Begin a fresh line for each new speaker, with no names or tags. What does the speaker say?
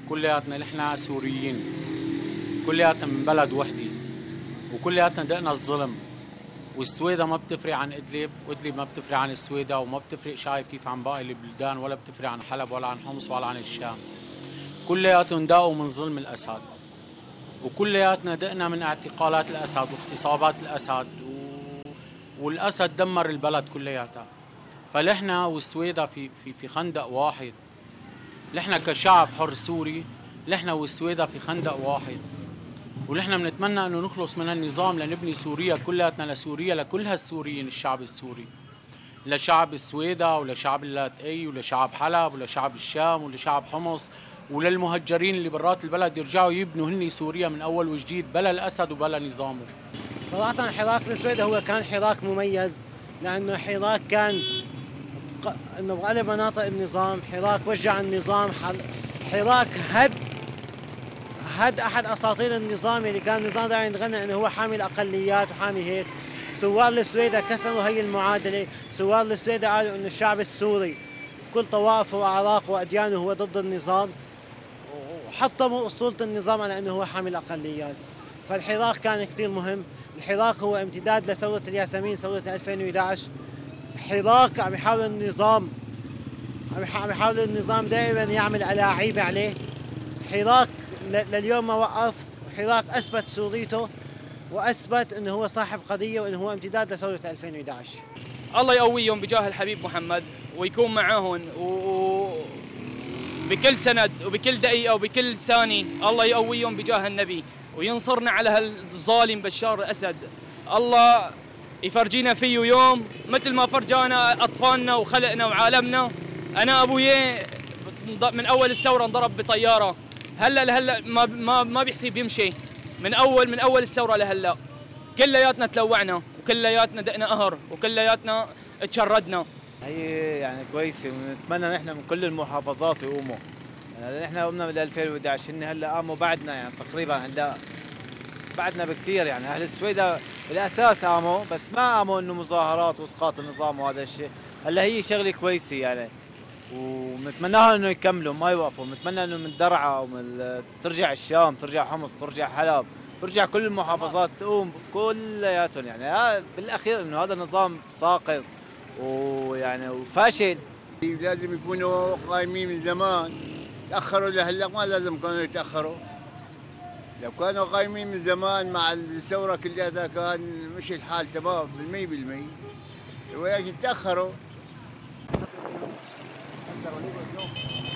كلياتنا نحن سوريين، كلياتنا من بلد وحدة، وكلياتنا دقنا الظلم. والسويدة ما بتفرق عن إدلب، وإدلب ما بتفرق عن السويدة، وما بتفرق شايف كيف عن باقي البلدان، ولا بتفرق عن حلب ولا عن حمص ولا عن الشام. كلياتهم داقوا من ظلم الأسد، وكلياتنا دقنا من اعتقالات الأسد واغتصابات الأسد والأسد دمر البلد كلياتها. فنحن والسويدة في خندق واحد. نحن كشعب حر سوري، نحن والسويدة في خندق واحد، ونحن بنتمنى انه نخلص من النظام لنبني سوريا كلياتنا لسوريا، لكل هالسوريين، الشعب السوري، لشعب السويدة ولشعب اللاتقي ولشعب حلب ولشعب الشام ولشعب حمص، وللمهجرين اللي برات البلد يرجعوا يبنوا هني سوريا من اول وجديد بلا الاسد وبلا نظامه.
صراحة حراك السويدة هو كان حراك مميز، لأنه حراك كان انه بغالب مناطق النظام، حراك وجع النظام، حراك هد احد اساطير النظام اللي كان النظام دائما يتغنى انه هو حامي الاقليات وحامي هيك. ثوار السويدة كسروا هي المعادلة، ثوار السويدة قالوا انه الشعب السوري بكل طوائفه واعراقه واديانه هو ضد النظام، وحطموا اسطولة النظام على انه هو حامي الاقليات. فالحراك كان كثير مهم. الحراك هو امتداد لثورة الياسمين، ثورة 2011. حراك عم يحاول النظام دائما يعمل ألاعيب عليه. حراك لليوم ما وقف، حراك اثبت سوريته واثبت انه هو صاحب قضيه وانه هو امتداد لثوره 2011.
الله يقويهم بجاه الحبيب محمد ويكون معاهم بكل سند وبكل دقيقه وبكل ثانيه. الله يقويهم بجاه النبي وينصرنا على هالظالم بشار الاسد. الله يفرجينا فيه يوم مثل ما فرجانا اطفالنا وخلقنا وعالمنا. انا ابويا من اول الثوره انضرب بطياره، هلا لهلا ما بيحسب يمشي. من اول الثوره لهلا كلياتنا تلوعنا وكلياتنا دقنا قهر وكلياتنا تشردنا.
هي يعني كويسه، ونتمنى نحن من كل المحافظات يقوموا. يعني نحن قمنا بال 2011، هن هلا قاموا بعدنا، يعني تقريبا هلا بعدنا بكثير. يعني اهل السويدة بالاساس قاموا، بس ما قاموا انه مظاهرات واسقاط النظام وهذا الشيء. هلا هي شغله كويسه يعني، ونتمناها انه يكملوا ما يوقفوا. نتمنى انه من درعا ترجع الشام، ترجع حمص، ترجع حلب، ترجع كل المحافظات تقوم كلياتهم. يعني بالاخير انه هذا النظام ساقط ويعني وفاشل.
لازم يكونوا قايمين من زمان، تاخروا لهلا ما لازم كانوا يتاخروا. لو كانوا قايمين من زمان مع الثوره كلها كان مش الحال تمام بالمية، ولكن تاخروا.